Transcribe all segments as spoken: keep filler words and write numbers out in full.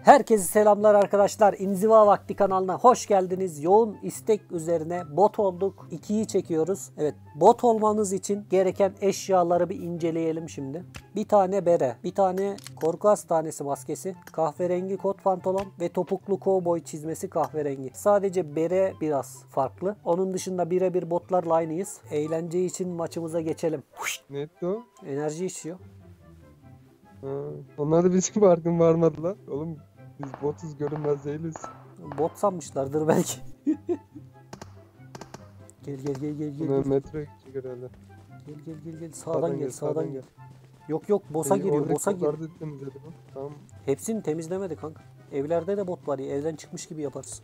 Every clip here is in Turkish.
Herkese selamlar arkadaşlar. İnziva Vakti kanalına hoş geldiniz. Yoğun istek üzerine bot olduk. ikiyi çekiyoruz. Evet, bot olmanız için gereken eşyaları bir inceleyelim şimdi. Bir tane bere, bir tane korku hastanesi maskesi, kahverengi kot pantolon ve topuklu kovboy çizmesi kahverengi. Sadece bere biraz farklı. Onun dışında birebir botlarla aynıyız. Eğlence için maçımıza geçelim. Ne etti o? Enerji içiyor. Ha, onlar da bizim farkın varmadılar. Oğlum biz botuz, görünmez değiliz. Bot sanmışlardır belki. Gel gel gel gel gel. Buna metro gidecek herhalde. Gel gel gel gel. Sağdan, sağdan gel, sağdan, sağdan gel. gel. Yok yok, boss'a Peki, giriyor, boss'a giriyor. Tamam. Hepsini temizlemedi kanka. Evlerde de bot var ya, evden çıkmış gibi yaparız.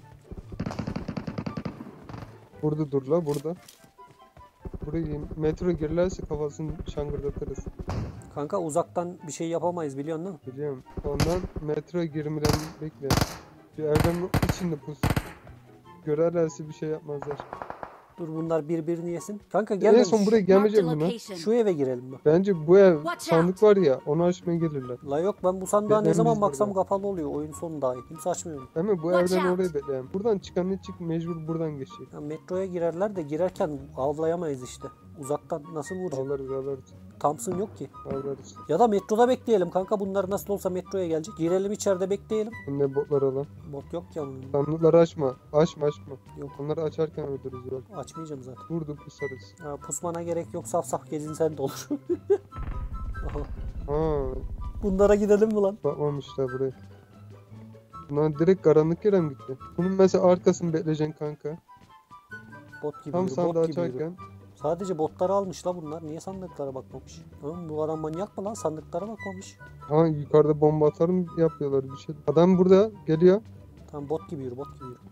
Burada dur la, burada. Buraya metro girerse kafasını şangırdatırız. Kanka uzaktan bir şey yapamayız, biliyorsun değil mi? Biliyorum. Ondan metro girmeden bekle. Bir evden içinde pus. Görerlerse bir şey yapmazlar. Dur, bunlar birbirini yesin. Kanka gel. En son buraya gelmeyecek mi? Şu eve girelim bak. Bence bu ev sandık var ya, onu açmaya gelirler. La yok, ben bu sandığa ne zaman baksam burada kapalı oluyor. Oyun sonu dahi. Kimse açmıyor. Değil mi? Bu evden oraya bekleyelim. Buradan çıkan ne çık mecbur buradan geçecek. Ya metroya girerler de girerken avlayamayız işte. Uzaktan nasıl vuracağız? Avlarız avlarız. Thompson yok ki. Avlarız. Ya da metroda bekleyelim kanka. Bunlar nasıl olsa metroya gelecek. Girelim içeride bekleyelim. Ne botlar alan. Bot yok ya bunun. Sandıkları açma. Açma açma. Yok. Onları açarken öldürürüz bak. Açmayacağım zaten. Vurdu pusarız. Ha, pusmana gerek yok. Saf saf gezinsen de olur. Aha. Ha. Bunlara gidelim mi lan? Bakmamışlar buraya. Bunlar direkt karanlık yere mi gitti? Bunun mesela arkasını bekleyeceksin kanka. Bot gibi Tam yürü, sandığı bot gibi açarken. yürü. Sadece botları almış la bunlar. Niye sandıklara bakmamış? Oğlum bu adam manyak mı lan? Sandıklara bakmamış. Ha, yukarıda bomba atarım yapıyorlar bir şey. Adam burada geliyor. Tamam, bot gibi yürü, bot gibi yürü.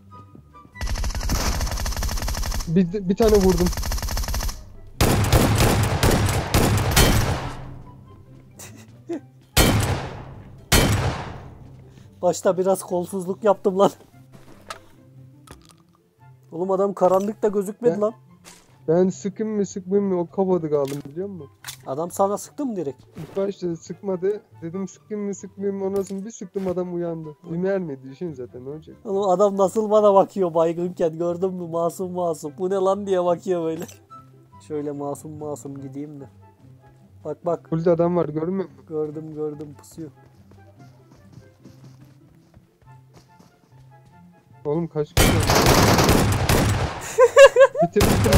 Bir, bir tane vurdum. Başta biraz kolsuzluk yaptım lan. Oğlum adam karanlıkta gözükmedi Ben- lan. Ben sıkayım mı sıkmayayım mı o kapadı kaldım, biliyor musun? Adam sana sıktı mı direkt? İlk başta sıkmadı. Dedim sıkayım mı sıkmayayım mı, ondan sonra bir sıktım adam uyandı. Ümer mi düşün zaten, ne olacak? Oğlum adam nasıl bana bakıyor baygınken, gördün mü? Masum masum. Bu ne lan diye bakıyor böyle. Şöyle masum masum gideyim de. Bak bak. Burada adam var, görmüyor musun? Gördüm gördüm, pusuyor. Oğlum kaç kişi var? Bitir bitir.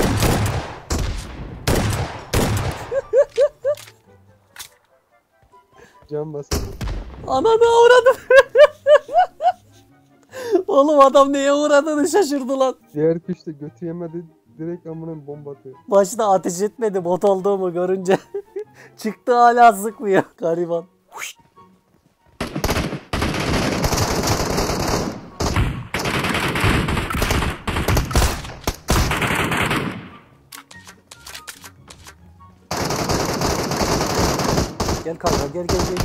Can basalım. Ananı uğradım. Oğlum adam neye uğradığını şaşırdı lan. Diğer kuş da götü yemedi, direkt amına bomba atıyor. Başta ateş etmedi bot olduğumu görünce. Çıktı hala sıkmıyor gariban. Gel kanka, gel gel gel.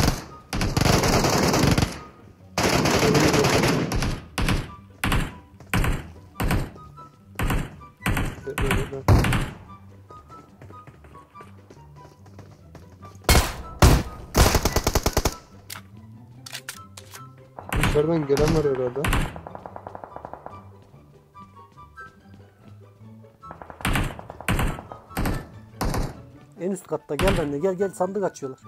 Dışarıdan gelen var herhalde. En üst katta, gel benimle, gel gel, sandık açıyorlar.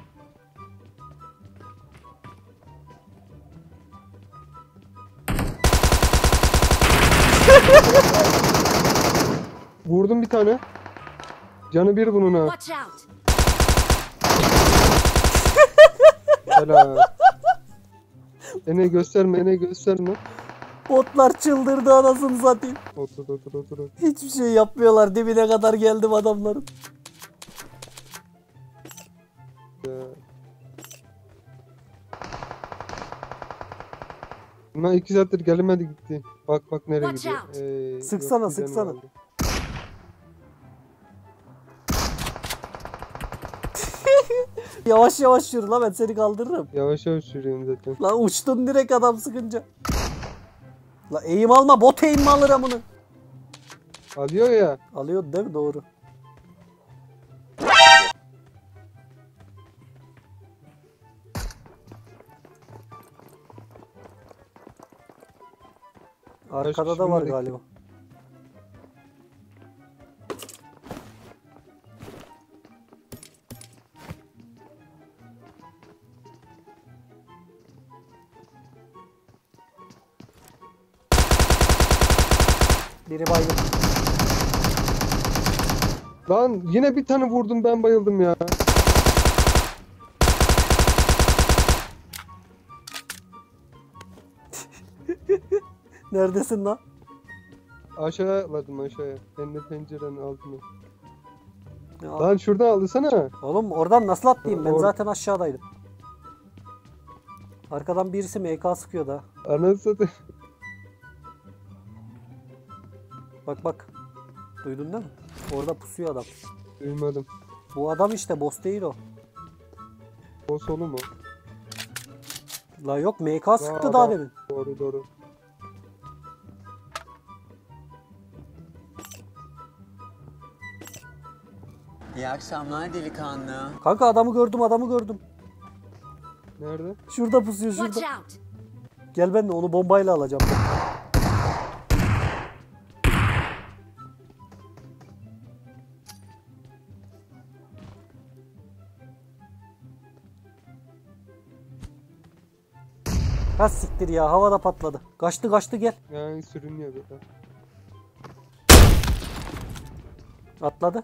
Vurdum bir tane. Canı bir bunun ha. Watch out! Helal. Ene gösterme, ene gösterme. Botlar çıldırdı anasını satayım. Otur otur otur otur. Hiçbir şey yapmıyorlar, dibine kadar geldim adamların. Ya. Bunlar iki saattir gelemedi gitti. Bak bak nereye Watch gidiyor. out. Ee, Sıksana, yok, bir canı sıksana. kaldı. Yavaş yavaş yürü lan, ben seni kaldırırım. Yavaş yavaş sürüyorum zaten. Lan uçtun direkt adam sıkınca. La eğim alma, bot eğim mi alır amını? Alıyor ya. Alıyor değil mi? Doğru. Arkada kişi da var binmedik. galiba. Biri baygın. Lan yine bir tane vurdum, ben bayıldım ya. Neredesin lan? Aşağıya atladım, aşağıya. Ben de pencerenin altına. Ya, Lan şuradan alsana. oğlum oradan nasıl atlayayım? Ben Or- zaten aşağıdaydım. Arkadan birisi M K sıkıyor da. Anasını satayım. Bak bak. Duydun değil mi? Orada pusuyor adam. Duymadım. Bu adam işte, boss değil o. O solu mu? La yok, M K sıktı Aa, daha adam. demin. Doğru doğru. İyi akşamlar delikanlı. Kanka adamı gördüm, adamı gördüm. Nerede? Şurada pusuyor, Watch şurada. out! Gel ben de onu bombayla alacağım. Ha siktir ya, havada patladı. Kaçtı kaçtı, gel. Yani sürünüyor böyle. Atladı.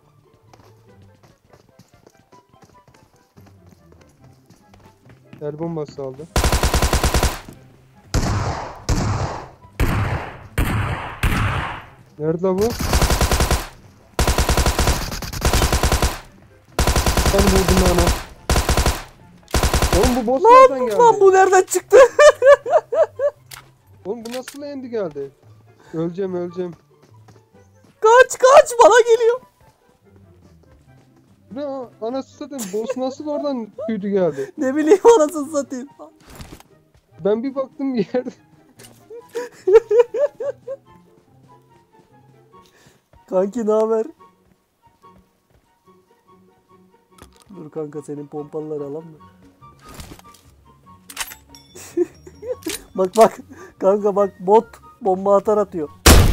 El bombası aldı. Nerede la bu? Ben vurdum lan ona. Oğlum bu boss nereden geldi? Lan bu nereden çıktı? Oğlum bu nasıl endi geldi? Öleceğim öleceğim. Kaç kaç, bana geliyor. Ne anasını satayım, boss nasıl oradan tüydü geldi? Ne bileyim, anasını satayım. Ben bir baktım yerde. Kanki ne haber? Dur kanka, senin pompalıları alalım mı? Bak bak kanka, bak bot bomba atar atıyor.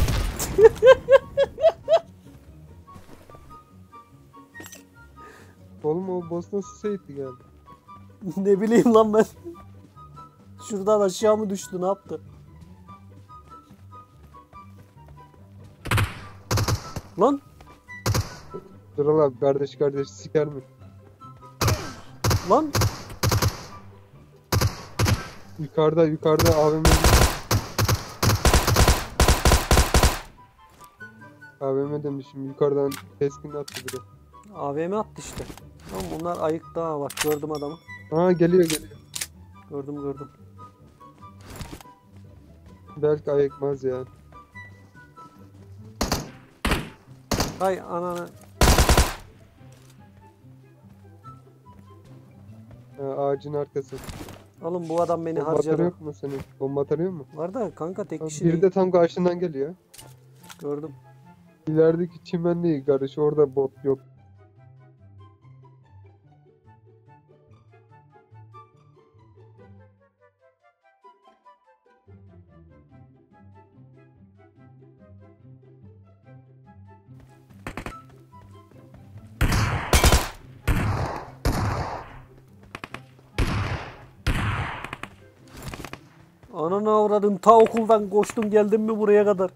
Oğlum o boss nasıl seyirdi geldi? Ne bileyim lan ben. Şuradan aşağı mı düştü, ne yaptı? Lan Dural abi, kardeş kardeş siker mi? lan Yukarıda yukarıda A V M. A V M demişim, yukarıdan keskin attı biri. A V M attı işte. Lan bunlar ayık daha, bak gördüm adamı. Aa geliyor geliyor. Gördüm gördüm. Belki ayıkmaz ya. Hay ananı. Ha, ağacın arkası. Oğlum bu adam beni Bomba atarı harcadı. yok mu senin? Bomba atarı yok mu? Var da kanka, tek Ha, kişi biri değil. de tam karşından geliyor. Gördüm. İlerideki çimen değil kardeş, orada bot yok. Ananı avradım, ta okuldan koştun geldin mi buraya kadar?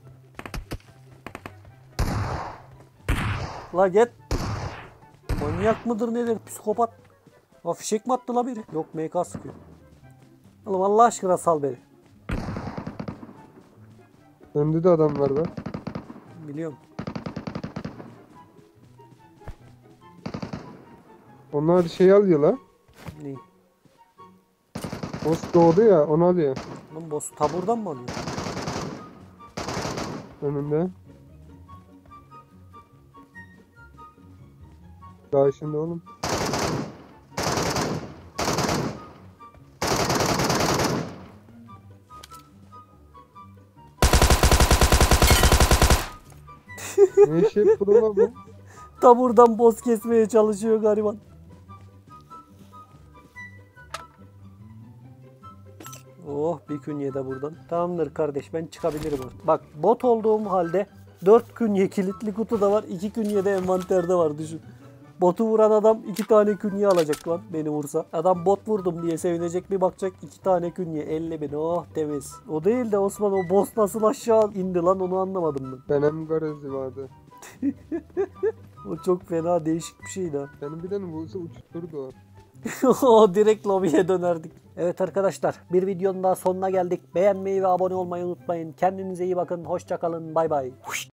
La git. Manyak mıdır nedir, psikopat? La fişek mi attı la biri? Yok, M K sıkıyor. Oğlum Allah aşkına sal beni. Önde de adam var be. Biliyorum. Onlar şey alıyor la. Ne? Boss doğdu ya, onu alıyor. Oğlum boss taburdan mı alıyor? Önünde. Daha şimdi oğlum. Ne iş yapıyor lan bu? Taburdan boss kesmeye çalışıyor gariban. Oh bir künye de buradan. Tamamdır kardeş ben çıkabilirim artık. Bak bot olduğum halde dört künye kilitli kutu da var. iki künye de envanterde var düşün. Botu vuran adam iki tane künye alacak lan beni vursa. Adam bot vurdum diye sevinecek, bir bakacak iki tane künye elli bin, oh temiz. O değil de Osman, o boss nasıl aşağı indi lan onu anlamadım ben. Benim garezi vardı. O çok fena değişik bir şeydi ha. Benim bir tane bulsa uçturdu o. O direkt lobiye dönerdik. Evet arkadaşlar, bir videonun daha sonuna geldik. Beğenmeyi ve abone olmayı unutmayın. Kendinize iyi bakın. Hoşça kalın. Bay bay.